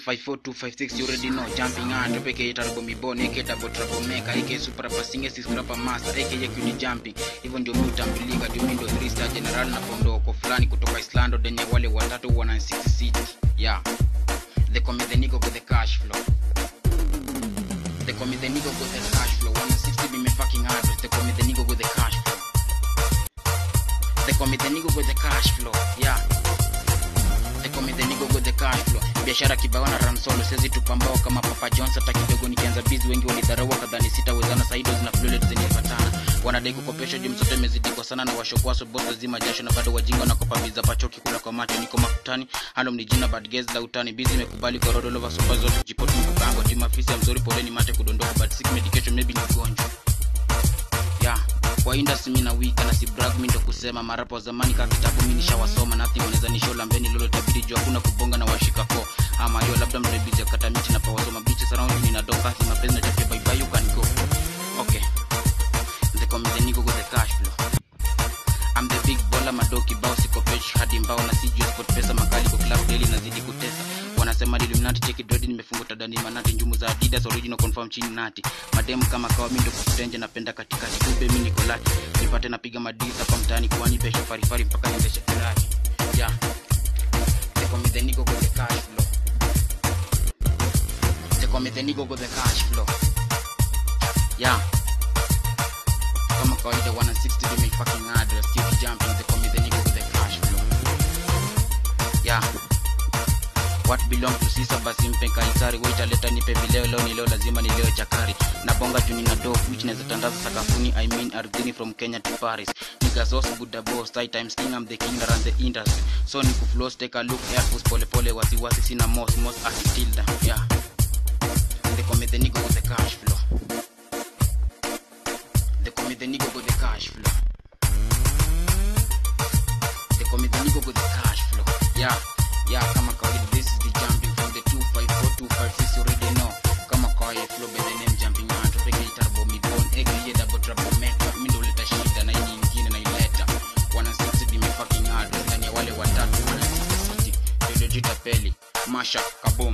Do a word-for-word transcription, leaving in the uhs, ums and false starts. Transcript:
five four two five six, you already know. Jumping under, aka Turbo Mibone, aka Double Trouble Maker, aka Super Passing, aka Scrapper Master, aka Kuni Jumping. Even the mutambulika, the window three star general na kondoko fulani kutoka Islando, denya wale watatu wana six city. Yeah. They call me the nigga with the cash flow. They call me the nigga with the cash flow. one sixty be me fucking address. They call me the nigga with the cash flow. They call me the nigga with the cash flow. Yeah. They call me the nigga with the cash flow. Biashara kibao na run solo. Sezi tupambao kama Papa John's. Hata kidogo nikianza busy wengi walidharau kadhani sitawezana. Saido zina flowlet zenye fatana. Wanadai kukopesha gym zote mezidiko sana na washokwaso boss zima jasho na bado wajinga na kopa biza pachoki kula kwa macho niko makutani. Halo mnijina bad guys la utani busy mekubali kororo lova super zote jipoti mkukango tima fisi ya mzuri poleni mate kudondoka but sick medication maybe ni gonjo. Yeah. Kwa industry mina wika na si brag mimi ndo kusema marapo wa zamani kama kitabu mimi nishawasoma nothing wanaweza nishola mbeni lolo tabidi jua kuna kubonga na washika ko ama yo labda mrebizi kata miti na pawasoma bitches around me na doka si mapenzi na chapia bye bye you can go. Okay. They call me the nigga with the cash flow. I'm the big baller madoki bao siko page hadi mbao na siju sport pesa makali kwa club daily nazidi kutesa. Wanasema Illuminati check it ready nimefunga ndani manati njumu za Adidas original confirm chini nati. Mademu kama kawa mimi ndo kutenje napenda katikati kumbe mimi niko laki. Nipate napiga madisa kwa mtaani kwani pesha fari fari mpaka niendeshe kirani. Yeah. They call me the nigga with the cash flow. They call me the nigga with the cash flow. Yeah. Kama kawaida one sixty be me fucking address. Keep jumping, they call me the nigga with the cash flow. Yeah. What belong to Sisa basi mpe kaisari. Wait aleta nipe vileo leo ni leo lazima ni leo chakari. Na bonga juni na dope which neza tandaza sakafuni. I mean ardhini from Kenya to Paris. Nigga sauce Buddha boss tight time sting I'm the king around the industry. So niku flows take a look air force pole pole wasi wasi sina most most akitilda. Yeah. They call me the nigga with the cash flow. They call me the nigga with the cash flow. They call me the nigga with the cash flow. Yeah. Yeah, kama kawaida this is the jumping from the two five four two five six you already know. Kama kawaida flow by the name jumping on to peke Turbo Mibone aka Double Trouble Maker. Mimi ndo leta shida na hii nyingine na ileta. one sixty be me fucking hard ndani ya wale watatu wana six city. Ndio jita peli. Masha kabom.